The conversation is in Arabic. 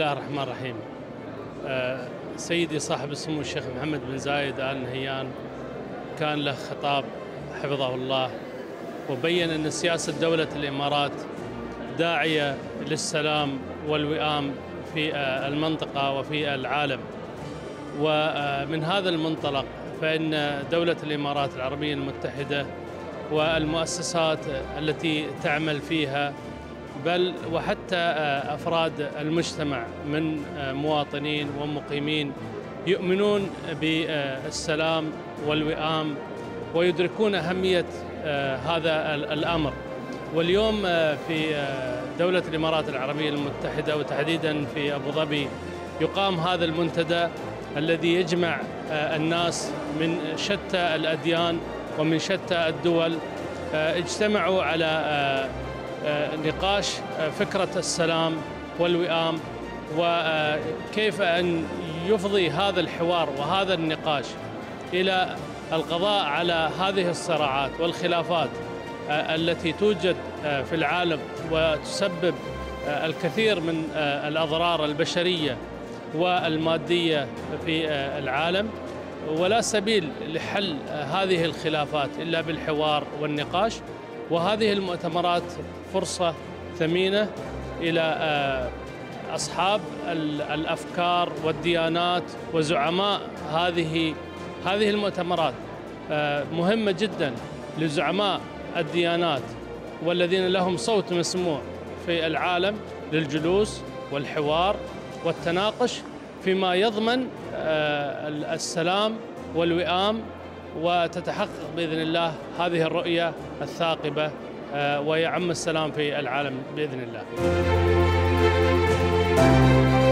الله الرحمن الرحيم. سيدي صاحب السمو الشيخ محمد بن زايد آل نهيان كان له خطاب حفظه الله، وبين أن سياسة دولة الإمارات داعية للسلام والوئام في المنطقة وفي العالم. ومن هذا المنطلق فإن دولة الإمارات العربية المتحدة والمؤسسات التي تعمل فيها، بل وحتى أفراد المجتمع من مواطنين ومقيمين، يؤمنون بالسلام والوئام ويدركون أهمية هذا الأمر. واليوم في دولة الإمارات العربية المتحدة وتحديدا في أبو ظبي يقام هذا المنتدى الذي يجمع الناس من شتى الأديان ومن شتى الدول، اجتمعوا على نقاش فكرة السلام والوئام، وكيف أن يفضي هذا الحوار وهذا النقاش إلى القضاء على هذه الصراعات والخلافات التي توجد في العالم وتسبب الكثير من الأضرار البشرية والمادية في العالم. ولا سبيل لحل هذه الخلافات إلا بالحوار والنقاش، وهذه المؤتمرات فرصة ثمينة إلى أصحاب الأفكار والديانات وزعماء هذه المؤتمرات. مهمة جدا لزعماء الديانات والذين لهم صوت مسموع في العالم للجلوس والحوار والتناقش فيما يضمن السلام والوئام، وتتحقق بإذن الله هذه الرؤية الثاقبة ويعم السلام في العالم بإذن الله.